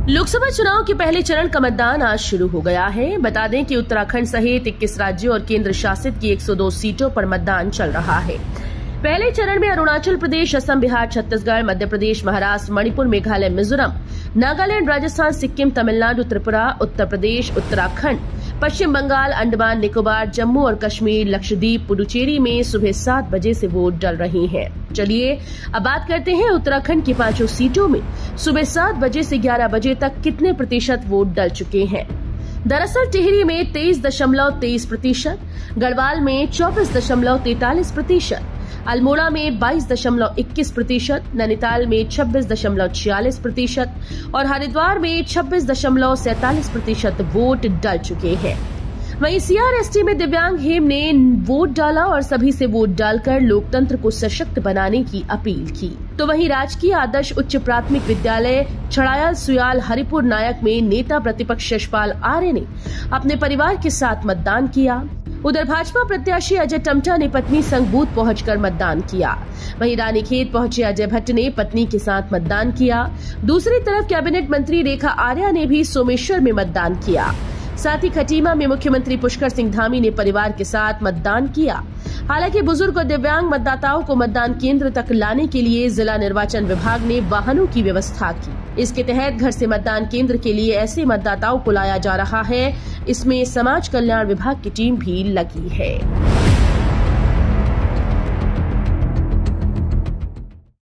लोकसभा चुनाव के पहले चरण का मतदान आज शुरू हो गया है। बता दें कि उत्तराखंड सहित 21 राज्यों और केंद्र शासित की 102 सीटों पर मतदान चल रहा है। पहले चरण में अरुणाचल प्रदेश, असम, बिहार, छत्तीसगढ़, मध्य प्रदेश, महाराष्ट्र, मणिपुर, मेघालय, मिजोरम, नागालैंड, राजस्थान, सिक्किम, तमिलनाडु, त्रिपुरा, उत्तर प्रदेश, उत्तराखंड, पश्चिम बंगाल, अंडमान निकोबार, जम्मू और कश्मीर, लक्षद्वीप, पुडुचेरी में सुबह 7 बजे से वोट डल रही हैं। चलिए अब बात करते हैं उत्तराखंड की 5 सीटों में सुबह 7 बजे से 11 बजे तक कितने प्रतिशत वोट डल चुके हैं। दरअसल टिहरी में 23.23%, गढ़वाल में 24.43%, अल्मोड़ा में 22.21%, नैनीताल में 26.46% और हरिद्वार में 26.47% वोट डल चुके हैं। वहीं CRST में दिव्यांग हेम ने वोट डाला और सभी से वोट डालकर लोकतंत्र को सशक्त बनाने की अपील की। तो वहीं राजकीय आदर्श उच्च प्राथमिक विद्यालय छड़ायल सुयाल हरिपुर नायक में नेता प्रतिपक्ष यशपाल आर्य ने अपने परिवार के साथ मतदान किया। उधर भाजपा प्रत्याशी अजय टमटा ने पत्नी संग बूथ पहुंचकर मतदान किया। वहीं रानीखेत पहुंचे अजय भट्ट ने पत्नी के साथ मतदान किया। दूसरी तरफ कैबिनेट मंत्री रेखा आर्या ने भी सोमेश्वर में मतदान किया। साथ ही खटीमा में मुख्यमंत्री पुष्कर सिंह धामी ने परिवार के साथ मतदान किया। हालांकि बुजुर्ग और दिव्यांग मतदाताओं को मतदान केंद्र तक लाने के लिए जिला निर्वाचन विभाग ने वाहनों की व्यवस्था की। इसके तहत घर से मतदान केंद्र के लिए ऐसे मतदाताओं को लाया जा रहा है। इसमें समाज कल्याण विभाग की टीम भी लगी है।